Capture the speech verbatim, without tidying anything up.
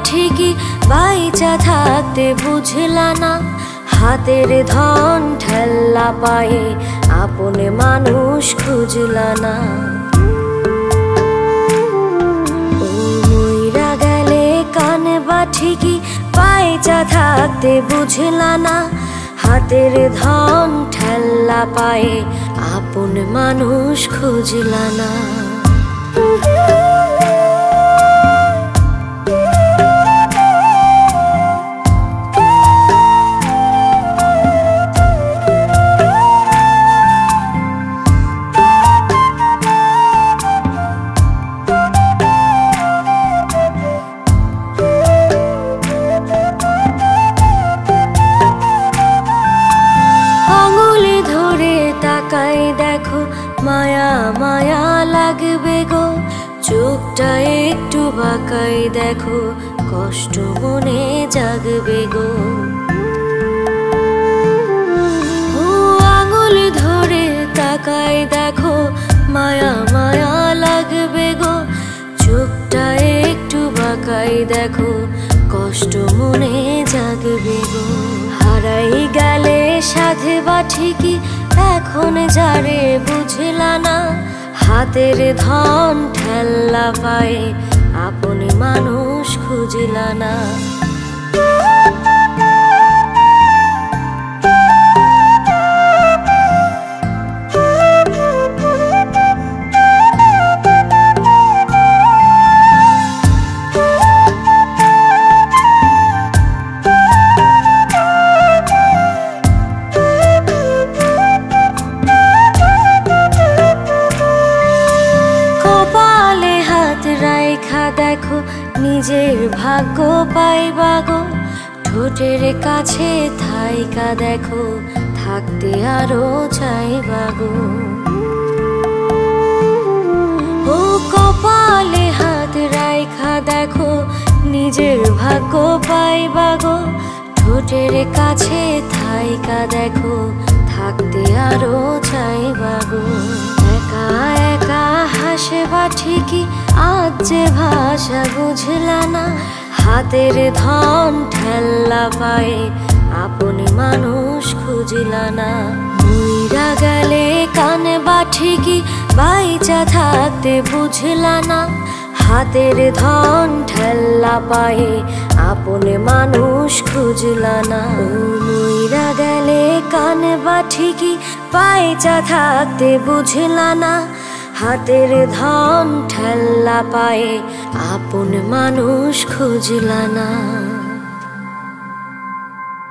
ঠিকই বাইচা থাকতে বুঝলা না, হাতের ধন ঠেল্লা পায়ে আপন মানুষ খুঁজলা না। ও মইরা গেলে কানে বা ঠিকই বাইচা থাকতে বুঝলা না, হাতের ধন ঠেল্লা পায়ে আপন মানুষ খুঁজলা না। তাকাই দেখো মায়া মায়া লাগবে গো, চোখটা একটু বাঁকাই দেখো কষ্ট মনে জাগবে গো। ও আঙুল ধরে তাকাই দেখো মায়া মায়া লাগবে গো, চোখটা একটু বাঁকাই দেখো কষ্ট মনে জাগবে গো। হারাই গেলে সাধে বা ঠিকই এখন যারে বুঝলা না, হাতের ধন ঠেল্লা পায়ে আপন মানুষ খুঁজলা না। দেখো নিজের ভাগ্য পাইবা গো, ঠোঁটের কাছে থাইকা দেখো থাকতে আরো চাইবা গো। ও কপালে হাত রাইখা দেখো নিজের ভাগ্য পাইবা গো, ঠোঁটের কাছে থাইকা দেখো থাকতে আরো চাইবা গো। একা একা হাসে বা ঠিকই আজ যে ভাষা বুঝলা না, হাতের ধন ঠেল্লা পায়ে আপন মানুষ খুঁজলা না। মইরা গেলে কানে বা ঠিকই বাইচা থাকতে বুঝলা না, হাতের ধন ঠেল্লা পায়ে আপন মানুষ খুঁজলা না। ও মইরা গেলে কানে বা ঠিকই বাইচা থাকতে বুঝলা না, হাতের ধন ঠেল্লা পায়ে আপন মানুষ খুঁজলা না।